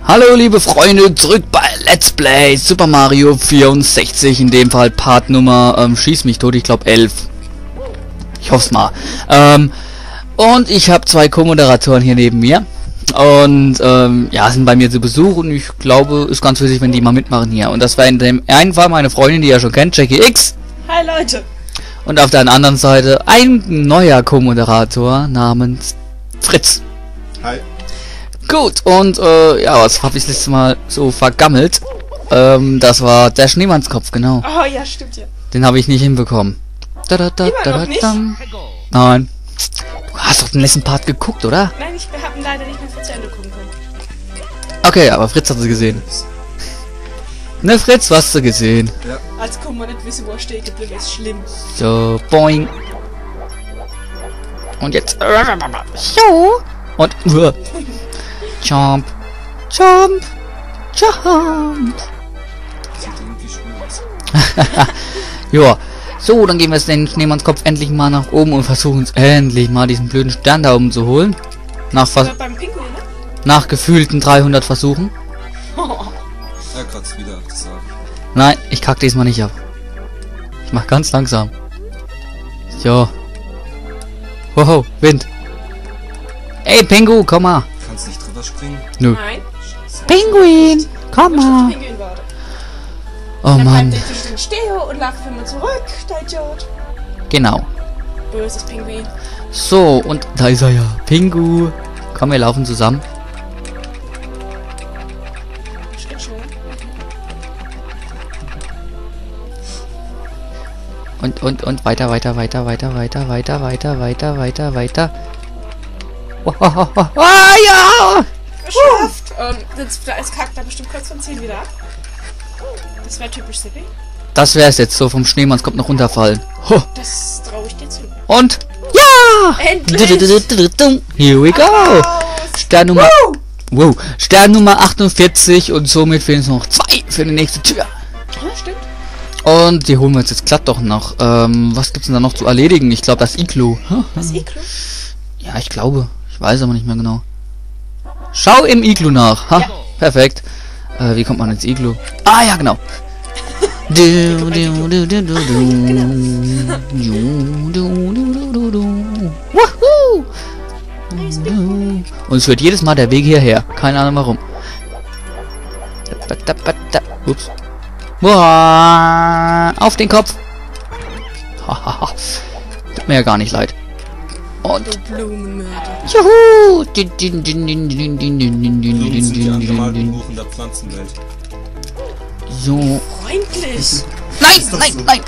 Hallo liebe Freunde, zurück bei Let's Play Super Mario 64, in dem Fall Part Nummer, schieß mich tot, ich glaube 11. Ich hoff's mal. Und ich habe zwei Co-Moderatoren hier neben mir. Und ja, sind bei mir zu Besuch und ich glaube, ist ganz wichtig, wenn die mal mitmachen hier. Und das war in dem einen Fall meine Freundin, die ihr schon kennt, Jackie X. Hi Leute. Und auf der anderen Seite ein neuer Co-Moderator namens Fritz. Hi. Gut, und ja, was habe ich das letzte Mal so vergammelt? Das war der Schneemannskopf, genau. Oh ja, stimmt ja. Den habe ich nicht hinbekommen. Immer noch nicht? Nein. Du hast doch den letzten Part geguckt, oder? Nein, ich habe ihn leider nicht mehr zu Ende gucken können. Okay, aber Fritz hat sie gesehen. Ne, Fritz, was hast du gesehen? Ja. Als kann man nicht wissen, wo er steht geblieben ist, schlimm. So, boing. Und jetzt. So. Und. Jump. Jump. Jump. Sieht irgendwie schön aus. Ja. So, dann gehen wir jetzt den Schneemannskopf endlich mal nach oben und versuchen es endlich mal diesen blöden Stern da oben zu holen. Nach Beim Pinguin, ne? nach gefühlten 300 Versuchen. Er kratzt wieder, das sag ich. Nein, ich kack diesmal nicht ab. Ich mach ganz langsam. So. Wow, Wind. Ey, Pingu, komm mal. Kannst nicht drüber springen? Nö. Nein. Pinguin, komm mal. Pinguin war. Oh Dann Mann. bleibt der Tisch stehen und lacht für mich zurück, der Idiot. Genau. Böses Pinguin. So, und da ist er ja. Pingu. Komm, wir laufen zusammen. Schritt schnell. Und weiter. Ah, ja! Geschafft! Und jetzt kackt er bestimmt kurz von 10 wieder ab. Das wäre typisch Sippy. Das wär's jetzt so vom Schneemanns kommt noch runterfallen. Ho. Das traue ich dir zu. Und ja! Endlich! Here we go! Applaus! Stern Nummer. Wow. Stern Nummer 48 und somit fehlen es noch 2 für die nächste Tür. Ja, stimmt. Und die holen wir uns jetzt glatt doch noch. Was gibt's denn da noch zu erledigen? Ich glaube das Iglu. Das Iglu? Ja, ich glaube. Ich weiß aber nicht mehr genau. Schau im Iglu nach. Ha, Ja. perfekt. Wie kommt man ins Iglu? Ah, ja, genau. Wahoo! Und es wird jedes Mal der Weg hierher. Keine Ahnung warum. Ups. Auf den Kopf. Tut mir ja gar nicht leid. Und Du Blumenmörder. juhu! Blumen sind die angemalten Buchen der Pflanzenwelt. So. Freundlich. Nein, Ist doch nein, so. nein.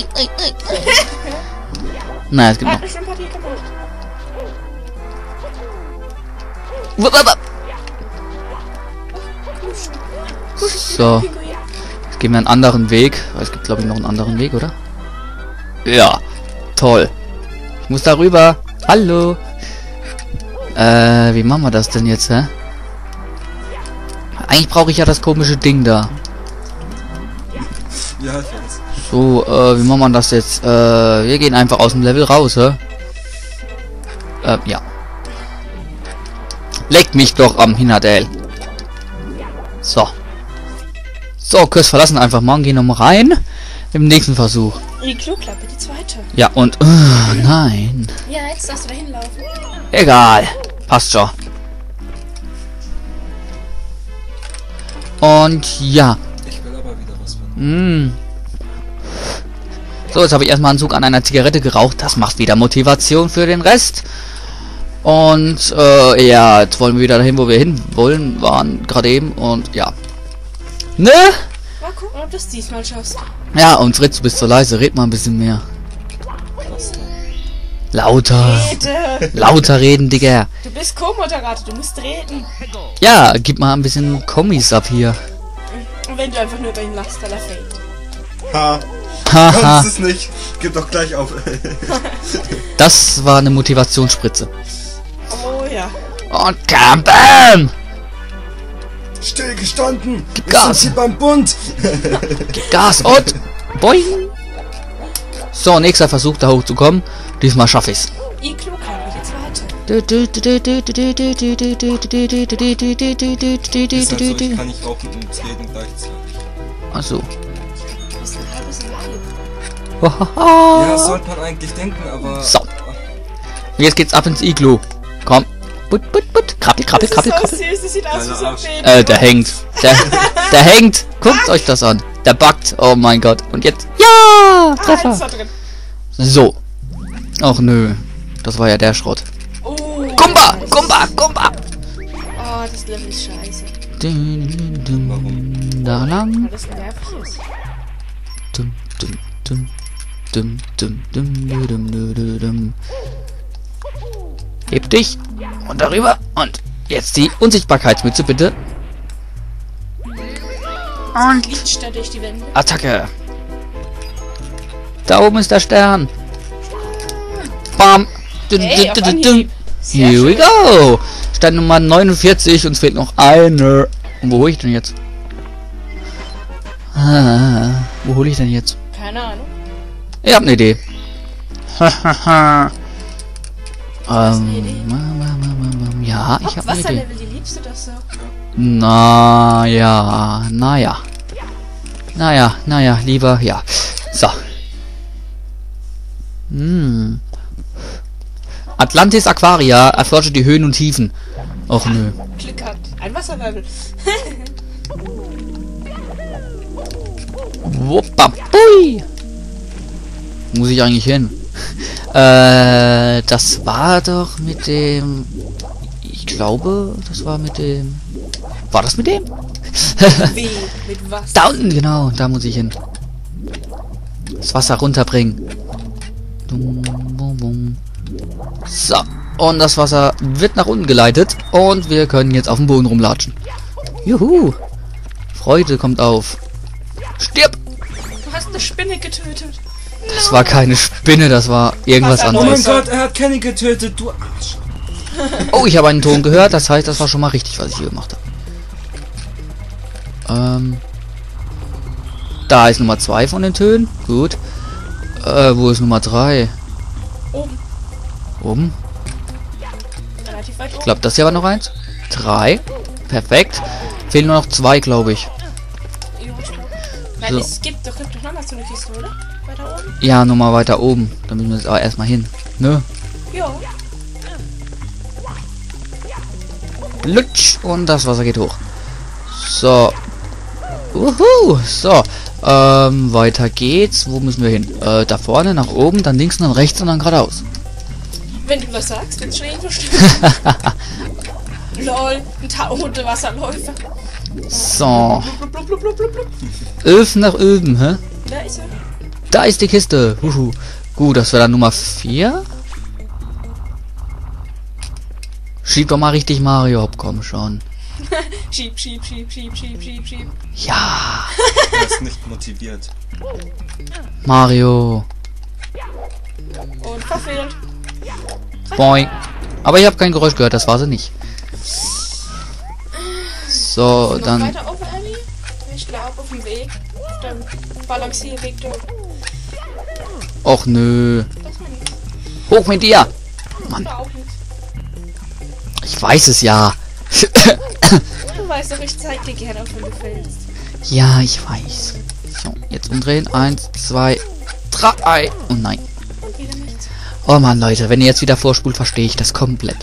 Nein, es gibt Er noch. hat bestimmt Papier gemacht. So, Pinguin. jetzt gehen wir einen anderen Weg. Es gibt, glaube ich, noch einen anderen Weg, oder? Ja, toll. Ich muss da rüber. Hallo. Wie machen wir das denn jetzt, hä? Eigentlich brauche ich ja das komische Ding da. Ja, ich weiß. So, wie machen wir das jetzt? Wir gehen einfach aus dem Level raus, hä? Ja. Leck mich doch am Hinadel. So. So, Kurs verlassen einfach mal und gehen nochmal rein. Im nächsten Versuch. Iglu-Klappe, die zweite. Ja, und... nein. Ja, jetzt darfst du da hinlaufen. Egal. Passt schon. Und ja. Ich will aber wieder was von. So, jetzt habe ich erstmal einen Zug an einer Zigarette geraucht. Das macht wieder Motivation für den Rest. Und ja, jetzt wollen wir wieder dahin, wo wir hin wollen. Waren gerade eben. Und ja. Ne? Mal gucken, ob du es diesmal schaffst. Ja, und Fritz, du bist so leise. Red mal ein bisschen mehr. Was denn? Lauter. Rede! Lauter reden, Digga. Du bist Co-Moderator, du musst reden. Ja, gib mal ein bisschen Kommis ab hier. Und wenn du einfach nur über ihn lachst, dann er fällt. Ha! Haha. Kannst es nicht. Gib doch gleich auf. Das war eine Motivationsspritze. Oh ja. Und bam! Still gestanden! Gib Wir Gas. sind hier beim Bund! Gas und boing. So, nächster Versuch da hochzukommen. Diesmal schaffe ich's. Iglu-Klappe, die zweite. Ist halt so, ich kann nicht rauchen und treten gleichzeitig. Achso. Das ist ein halbes Leben. Ja, sollte man eigentlich denken, aber... So. Jetzt geht's ab ins Iglu. Komm. Put, put, put. Krabbel, krabbel, krabbel, Das ist so krabbel. süß, das sieht aus wie so ein Kleiner Baby. Der hängt. Der hängt. Guckt euch das an. Der backt. Oh mein Gott. Und jetzt. Ja! Ah, Treffer. jetzt ist er drin. So. Ach nö. Das war ja der Schrott. Oh. Gumba! Gumba! Gumba! Oh, das Level ist scheiße. Warum? Da lang. Weil das nervig ist. Dum, dum, dum. Dum, dum, dum, dum, dum, dum, dum. Heb dich. Und darüber. Und jetzt die Unsichtbarkeitsmütze, bitte. Und Glitscht da durch die Wände. Attacke. Da oben ist der Stern. Bam. Dum, Hey, dum, auf dum, dum, Anhieb. dum. Sehr Here we schön. go. Stern Nummer 49. Uns fehlt noch eine. Und wo hole ich denn jetzt? Wo hole ich denn jetzt? Keine Ahnung. Ich hab eine Idee. Ja, ich hab eine Idee. Wasserlevel, die liebst du doch so. Naja, lieber, ja. So. Atlantis Aquaria, erforsche die Höhen und Tiefen. Och nö. Glück gehabt. Ein Wasserlevel. Wuppa, bui. Muss ich eigentlich hin? Das war doch mit dem... Ich glaube, das war mit dem... War das mit dem? Wie? Mit was? Da unten, genau. Da muss ich hin. Das Wasser runterbringen. Dum, bum, bum. So. Und das Wasser wird nach unten geleitet. Und wir können jetzt auf dem Boden rumlatschen. Juhu. Freude kommt auf. Stirb! Du hast eine Spinne getötet. Das war keine Spinne, das war irgendwas Wasser- Oh mein anderes. Gott, er hat Kenny getötet, du Arsch. Oh, ich habe einen Ton gehört. Das heißt, das war schon mal richtig, was ich hier gemacht habe. Da ist Nummer 2 von den Tönen. Gut. Wo ist Nummer 3? Oben. Oben? Relativ weit Ich oben. glaube, das hier war noch eins. 3. Perfekt. Fehlen nur noch 2, glaube ich. Ja, ich glaub. Weil So. es gibt doch nochmal so eine Kiste, oder? Weiter oben? Ja, nochmal weiter oben. Da müssen wir jetzt aber erstmal hin. Ne? Ja. Lutsch. Und das Wasser geht hoch. So. Uhu. So. Weiter geht's. Wo müssen wir hin? Da vorne, nach oben, dann links, dann rechts und dann geradeaus. Wenn du was sagst, wird's schon irgendwo stimmen. Lol, ein Unterwasserläufer. So. Blub, blub, blub, blub, blub, blub. 11 nach oben, hä? Da ist er. Da ist die Kiste. Huhu. Gut, das wäre dann Nummer 4. Schieb doch mal richtig Mario ab, komm schon. Schieb, schieb, schieb, schieb, schieb, schieb, schieb. Ja, Er ist nicht motiviert. Mario. Und verfehlt. Boing. Aber ich habe kein Geräusch gehört, das war sie nicht. So, Noch dann... weiter oben, Ellie? Ich glaube, auf dem Weg. Auf dem Balancierweg da. Och nö. Das war nichts. Hoch mit dir. Das war auch nichts. Ich weiß es ja. Du weißt doch, ich zeig dir gerne, auch wenn du fällst. Ja, ich weiß. So, jetzt umdrehen. 1, 2, 3. Oh nein. Und wieder nichts. Oh Mann, Leute, wenn ihr jetzt wieder vorspult, verstehe ich das komplett.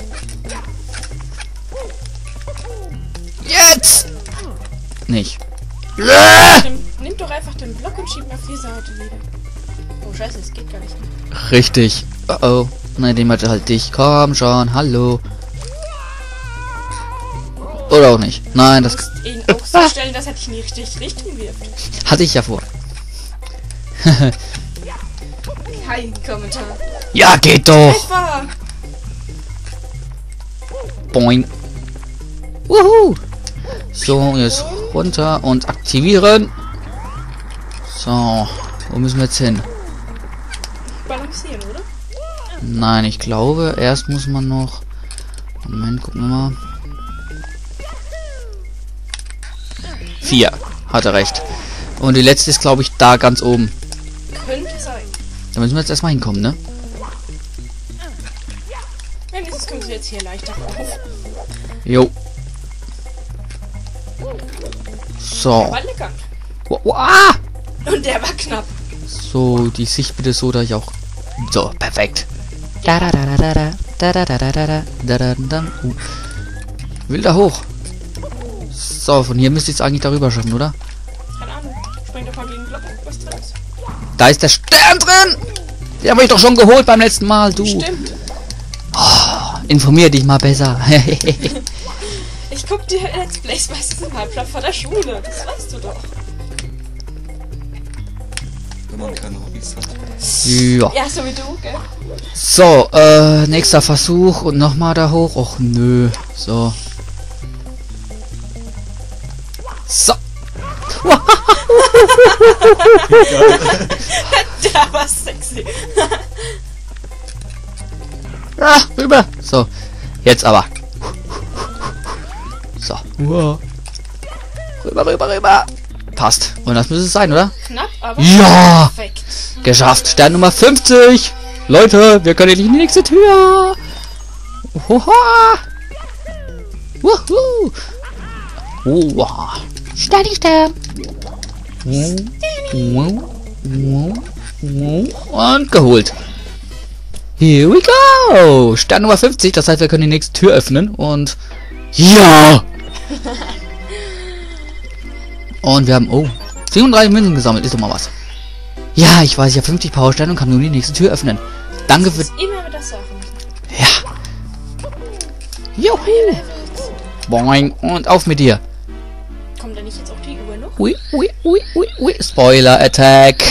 Jetzt! Nicht. Nimm doch einfach den Block und schieb ihn auf die Seite wieder. Oh scheiße, es geht gar nicht mehr. Richtig. Oh oh. Nein, den hatte halt dich. Komm schon, hallo. Oder auch nicht. Nein, Du das musst ihn auch so stellen, dass er dich nicht richtig richten wirft. hatte ich ja vor. Kein Kommentar. Ja, geht doch. Etwa. Boing. Wuhu. So, jetzt runter und aktivieren. So, wo müssen wir jetzt hin? Balancieren, oder? Nein, ich glaube, erst muss man noch... Moment, gucken wir mal. 4. Hat er recht. Und die letzte ist, glaube ich, da ganz oben. Könnte sein. Da müssen wir jetzt erstmal hinkommen, ne? Wenn es kommt jetzt jetzt hier leichter auf. Jo. So. War lecker. Ah! Und der war knapp. So, die Sicht bitte so, dass ich auch... So, perfekt. Da da da da da da da da da da da da da. Will da hoch. So, von hier müsste ich es eigentlich darüber schaffen, oder? Keine Ahnung. Spring doch mal gegen Glocken. Was drin ist. Da ist der Stern drin! Den habe ich doch schon geholt beim letzten Mal, du. Stimmt. Oh, informier dich mal besser. Ich guck dir Let's Plays meistens im Halbplatz vor der Schule. Das weißt du doch. Wenn man keine Hobbys hat. Ja. Ja, so wie du, gell? So, nächster Versuch und nochmal da hoch. Och, nö. So. So. Der war sexy. Ah, rüber. So. Jetzt aber. So. Rüber, rüber, rüber. Passt. Und das müsste es sein, oder? Knapp, aber Ja! perfekt. Geschafft. Stern Nummer 50. Leute, wir können in die nächste Tür. Oha. Wuhu. Oha. Stern. Und geholt. Here we go. Stern Nummer 50. Das heißt, wir können die nächste Tür öffnen. Und... Ja! Und wir haben... Oh. 37 Münzen gesammelt. Ist doch mal was. Ja, ich weiß, ich habe 50 Powersterne und kann nun die nächste Tür öffnen. Danke für... Immer wieder Sachen. Ja. Juhu. Boing. Und auf mit dir. Kommt da nicht jetzt auch die Uhr noch? Ui. Spoiler Attack.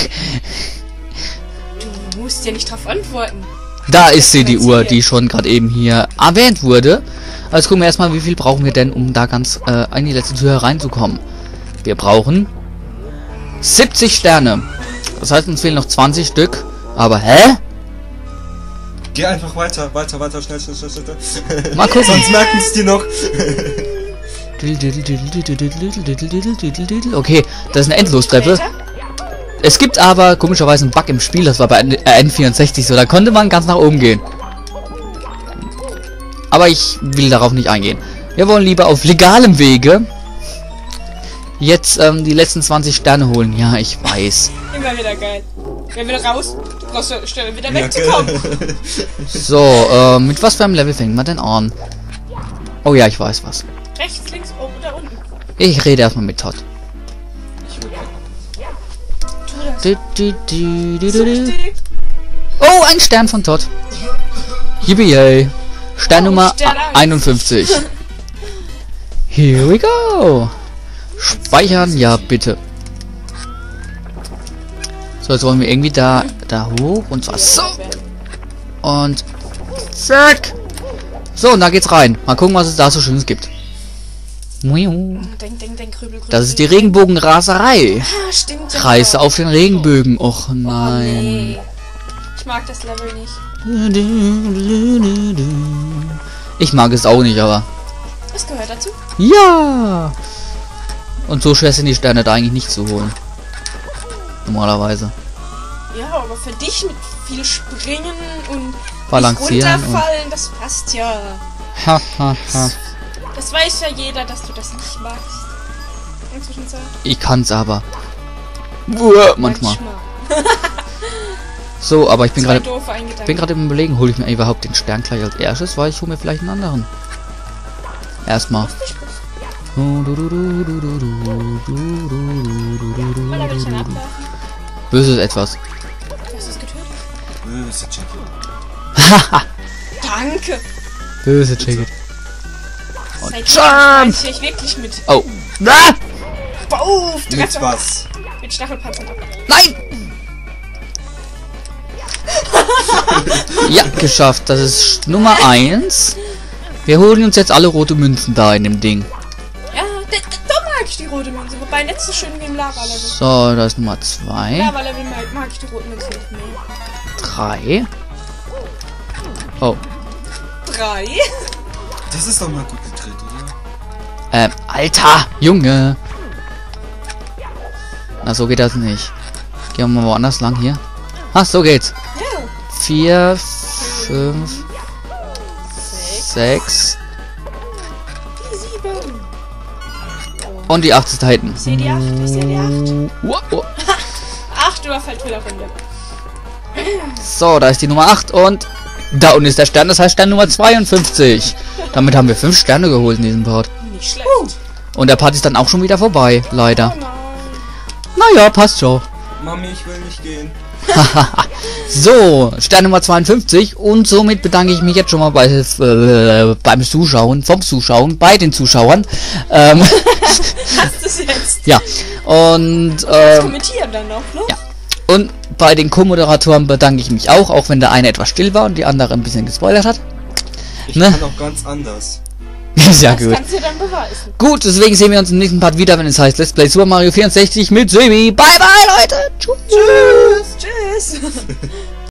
Du musst ja nicht drauf antworten. Da ist sie, die Uhr, die schon gerade eben hier erwähnt wurde. Also gucken wir erstmal, wie viel brauchen wir denn, um da ganz in die letzte Tür hereinzukommen. Wir brauchen 70 Sterne. Das heißt, uns fehlen noch 20 Stück. Aber, hä? Geh einfach weiter, schnell. Mal gucken. Sonst merken es die noch. Okay, das ist eine Endlostreppe. Später? Es gibt aber komischerweise einen Bug im Spiel, das war bei N64 so, da konnte man ganz nach oben gehen. Aber ich will darauf nicht eingehen. Wir wollen lieber auf legalem Wege jetzt die letzten 20 Sterne holen. Ja, ich weiß. Immer wieder geil. Wenn wir raus, du brauchst ja schnell wieder wegzukommen. So, mit was für einem Level fängt man denn an? Oh ja, ich weiß was. Rechts, links, oben oder unten. Ich rede erstmal mit Todd. Tu das. Such die. Oh, ein Stern von Todd. Yippie. Stern Nummer Stern 51. Here we go. Speichern, ja bitte. So, jetzt wollen wir irgendwie da hoch und zwar so. Und zack. So, und da geht's rein. Mal gucken, was es da so Schönes gibt. Denk, Krübel. Das ist die Regenbogenraserei. Ah, stimmt. Ja. Kreise auf den Regenbögen. Och nein. Nee. Ich mag das Level nicht. Ich mag es auch nicht, aber... Was gehört dazu? Ja! Und so schwer sind die Sterne da eigentlich nicht zu holen. Normalerweise. Ja, aber für dich mit viel Springen und Balancieren nicht runterfallen, das passt ja. Ha, ha, ha. Das weiß ja jeder, dass du das nicht magst. Inzwischen Zeit. Ich kann's aber. Manchmal. So, aber ich bin Zwei gerade... doofe Eingedanken. bin gerade im Überlegen, hole ich mir überhaupt den Stern gleich als erstes, weil ich hole mir vielleicht einen anderen. Erstmal. Mal ein bisschen abwerfen. Böses etwas. Hast du es getötet? Böse Jackie. Danke! Böse Ticket. Seit Charm! jetzt ich wirklich mit. Oh. Ah! Bauf! Mit was? Mit Stachelpanzern ab. Nein! Ja, geschafft. Das ist Nummer 1. Wir holen uns jetzt alle rote Münzen da in dem Ding. Ja, da mag ich die rote Münze. Wobei nicht so schön wie im Lava-Level. So, das ist Nummer 2. Lava-Level mag ich die roten Münzen nicht mehr. 3. Oh. 3. Das ist doch mal gut gedreht, oder? Alter, Junge. Na, so geht das nicht. Gehen wir mal woanders lang hier. Ah, so geht's. Ja. 4, 5, 6. Die 7. Und die 8 ist da hinten. Ich sehe die 8, ich sehe die 8. Wow. 8 Überfallfehlerrunde. So, da ist die Nummer 8 und da unten ist der Stern, das heißt Stern Nummer 52. Damit haben wir 5 Sterne geholt in diesem Part. Nicht schlecht. Und der Part ist dann auch schon wieder vorbei, leider. Oh nein. Naja, passt schon. Mami, ich will nicht gehen. So, Stern Nummer 52 und somit bedanke ich mich jetzt schon mal beim Zuschauen, bei den Zuschauern. Hast du es jetzt? Ja, und Kommentieren dann noch, ne? ja. Und bei den Co-Moderatoren bedanke ich mich auch wenn der eine etwas still war und die andere ein bisschen gespoilert hat. Ich Ne? kann auch ganz anders. Sehr Das gut. kannst du dann beweisen. Gut, deswegen sehen wir uns im nächsten Part wieder, wenn es heißt Let's Play Super Mario 64 mit Sebi. Bye bye, Leute. Tschüss. Tschüss.